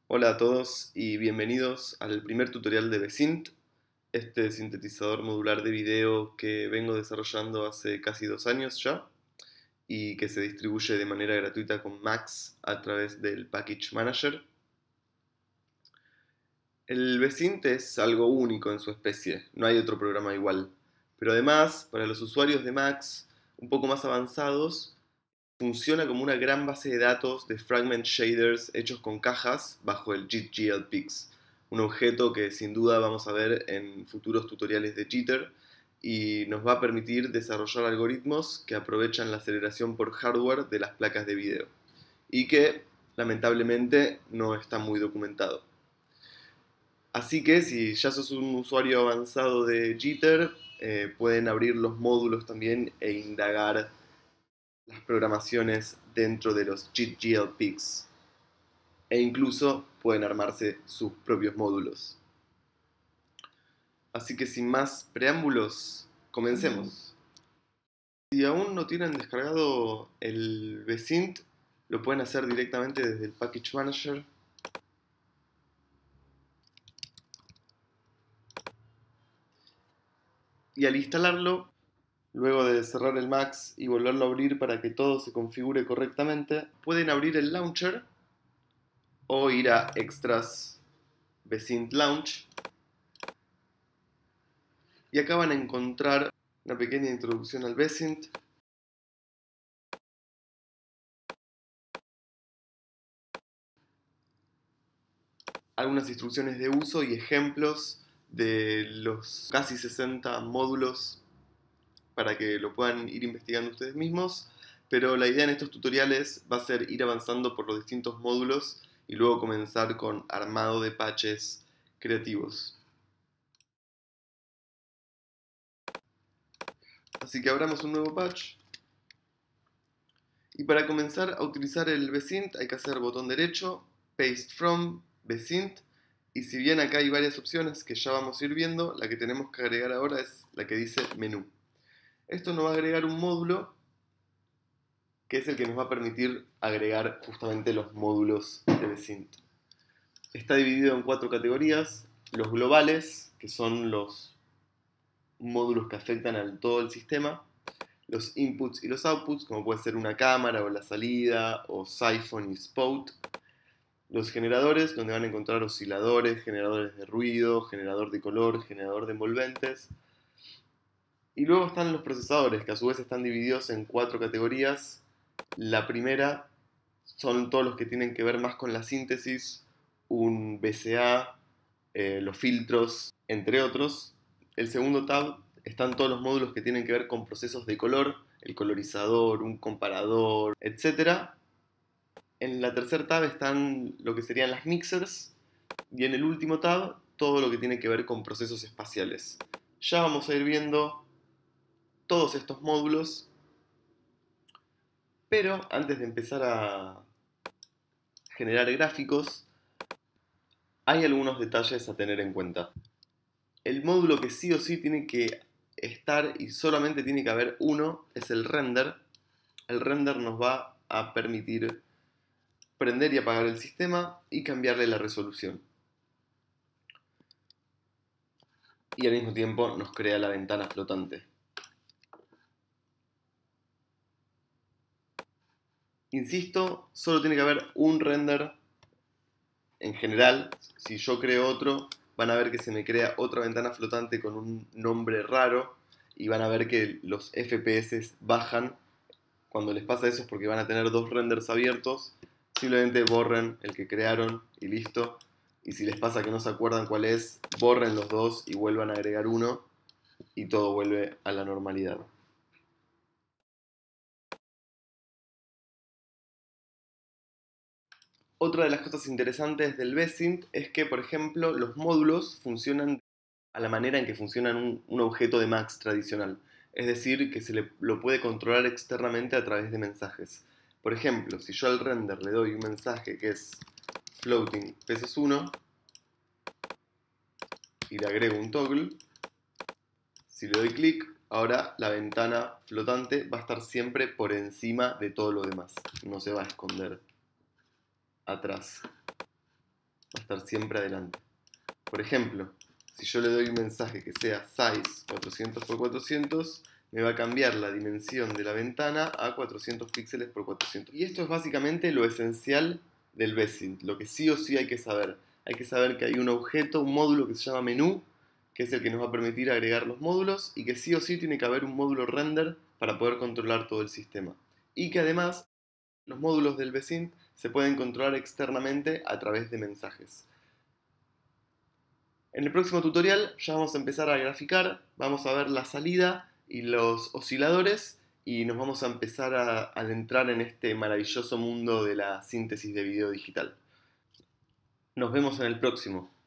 Hola a todos y bienvenidos al primer tutorial de Besint, este sintetizador modular de video que vengo desarrollando hace casi 2 años ya y que se distribuye de manera gratuita con Max a través del Package Manager. El Besint es algo único en su especie, no hay otro programa igual, pero además, para los usuarios de Max un poco más avanzados, funciona como una gran base de datos de fragment shaders hechos con cajas bajo el JIT-GLPix, un objeto que sin duda vamos a ver en futuros tutoriales de Jitter y nos va a permitir desarrollar algoritmos que aprovechan la aceleración por hardware de las placas de video y que lamentablemente no está muy documentado. Así que si ya sos un usuario avanzado de Jitter, pueden abrir los módulos también e indagar las programaciones dentro de los JIT-GLPix e incluso pueden armarse sus propios módulos. Así que sin más preámbulos, comencemos. Si aún no tienen descargado el Besint, lo pueden hacer directamente desde el Package Manager. Y al instalarlo, luego de cerrar el Max y volverlo a abrir para que todo se configure correctamente, pueden abrir el launcher o ir a Extras Besint Launch. Y acá van a encontrar una pequeña introducción al Besint. Algunas instrucciones de uso y ejemplos de los casi 60 módulos para que lo puedan ir investigando ustedes mismos. Pero la idea en estos tutoriales va a ser ir avanzando por los distintos módulos y luego comenzar con armado de patches creativos. Así que abramos un nuevo patch. Y para comenzar a utilizar el Besint hay que hacer botón derecho, Paste From, Besint. Y si bien acá hay varias opciones que ya vamos a ir viendo, la que tenemos que agregar ahora es la que dice Menú. Esto nos va a agregar un módulo que es el que nos va a permitir agregar justamente los módulos de Besint. Está dividido en 4 categorías. Los globales, que son los módulos que afectan a todo el sistema. Los inputs y los outputs, como puede ser una cámara o la salida, o siphon y spout. Los generadores, donde van a encontrar osciladores, generadores de ruido, generador de color, generador de envolventes. Y luego están los procesadores, que a su vez están divididos en 4 categorías. La primera son todos los que tienen que ver más con la síntesis, un VCA, los filtros, entre otros. El segundo tab están todos los módulos que tienen que ver con procesos de color, el colorizador, un comparador, etc. En la tercera tab están lo que serían las mixers. Y en el último tab, todo lo que tiene que ver con procesos espaciales. Ya vamos a ir viendo todos estos módulos. Pero antes de empezar a generar gráficos, hay algunos detalles a tener en cuenta. El módulo que sí o sí tiene que estar y solamente tiene que haber uno es el render. El render nos va a permitir prender y apagar el sistema y cambiarle la resolución. Y al mismo tiempo nos crea la ventana flotante. Insisto, solo tiene que haber un render en general. Si yo creo otro, van a ver que se me crea otra ventana flotante con un nombre raro y van a ver que los FPS bajan. Cuando les pasa eso es porque van a tener dos renders abiertos. Simplemente borren el que crearon y listo. Y si les pasa que no se acuerdan cuál es, borren los dos y vuelvan a agregar uno y todo vuelve a la normalidad. Otra de las cosas interesantes del Besint es que, por ejemplo, los módulos funcionan a la manera en que funciona un objeto de Max tradicional. Es decir, que lo puede controlar externamente a través de mensajes. Por ejemplo, si yo al render le doy un mensaje que es floating pesos 1 y le agrego un toggle, si le doy clic, ahora la ventana flotante va a estar siempre por encima de todo lo demás. No se va a esconder atrás. va a estar siempre adelante. Por ejemplo, si yo le doy un mensaje que sea size 400 por 400, me va a cambiar la dimensión de la ventana a 400 píxeles por 400. Y esto es básicamente lo esencial del Besint, lo que sí o sí hay que saber. Hay que saber que hay un objeto, un módulo que se llama menú, que es el que nos va a permitir agregar los módulos, y que sí o sí tiene que haber un módulo render para poder controlar todo el sistema. Y que además los módulos del Besint se pueden controlar externamente a través de mensajes. En el próximo tutorial ya vamos a empezar a graficar, vamos a ver la salida y los osciladores y nos vamos a empezar a adentrar en este maravilloso mundo de la síntesis de video digital. Nos vemos en el próximo.